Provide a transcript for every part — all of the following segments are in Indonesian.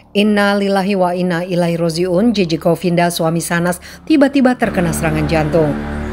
Inna lillahi wa inna ilaihi roji'un. JJ Govinda, suami Shahnaz, tiba-tiba terkena serangan jantung.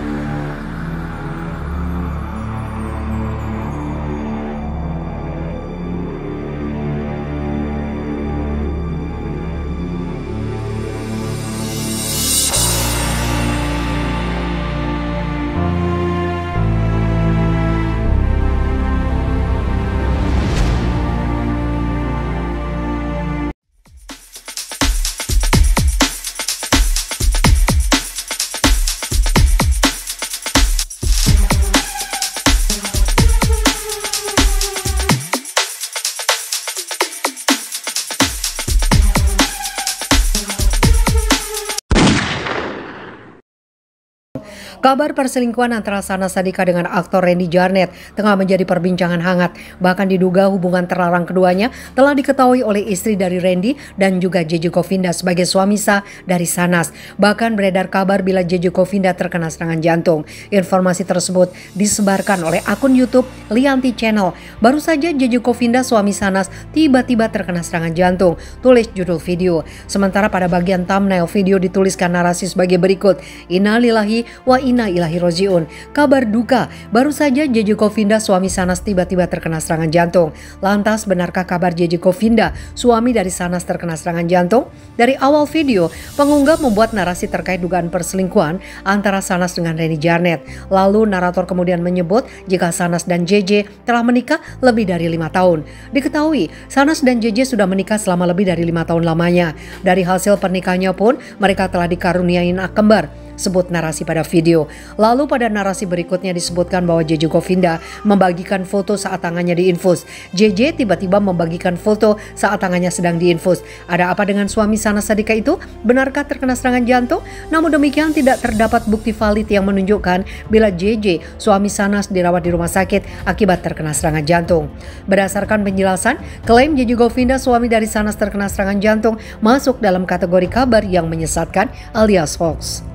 Kabar perselingkuhan antara Shahnaz Sadiqah dengan aktor Randy Jarnet tengah menjadi perbincangan hangat. Bahkan diduga hubungan terlarang keduanya telah diketahui oleh istri dari Randy dan juga JJ Govinda sebagai suami sah dari Shahnaz. Bahkan beredar kabar bila JJ Govinda terkena serangan jantung. Informasi tersebut disebarkan oleh akun YouTube Lianti Channel. Baru saja JJ Govinda, suami Shahnaz, tiba-tiba terkena serangan jantung, tulis judul video. Sementara pada bagian thumbnail video dituliskan narasi sebagai berikut: Inna lillahi wa inna ilaihi roji'un. Kabar duka, baru saja JJ Govinda, suami Shahnaz, tiba-tiba terkena serangan jantung. Lantas benarkah kabar JJ Govinda, suami dari Shahnaz, terkena serangan jantung? Dari awal video, pengunggah membuat narasi terkait dugaan perselingkuhan antara Shahnaz dengan Randy Jarnet. Lalu narator kemudian menyebut jika Shahnaz dan JJ telah menikah lebih dari 5 tahun. Diketahui Shahnaz dan JJ sudah menikah selama lebih dari 5 tahun lamanya. Dari hasil pernikahannya pun mereka telah dikaruniai anak kembar, sebut narasi pada video. Lalu pada narasi berikutnya disebutkan bahwa JJ Govinda membagikan foto saat tangannya diinfus. JJ tiba-tiba membagikan foto saat tangannya sedang diinfus. Ada apa dengan suami Shahnaz Sadiqah itu? Benarkah terkena serangan jantung? Namun demikian tidak terdapat bukti valid yang menunjukkan bila JJ, suami Shahnaz, dirawat di rumah sakit akibat terkena serangan jantung. Berdasarkan penjelasan, klaim JJ Govinda, suami dari Shahnaz, terkena serangan jantung masuk dalam kategori kabar yang menyesatkan alias hoax.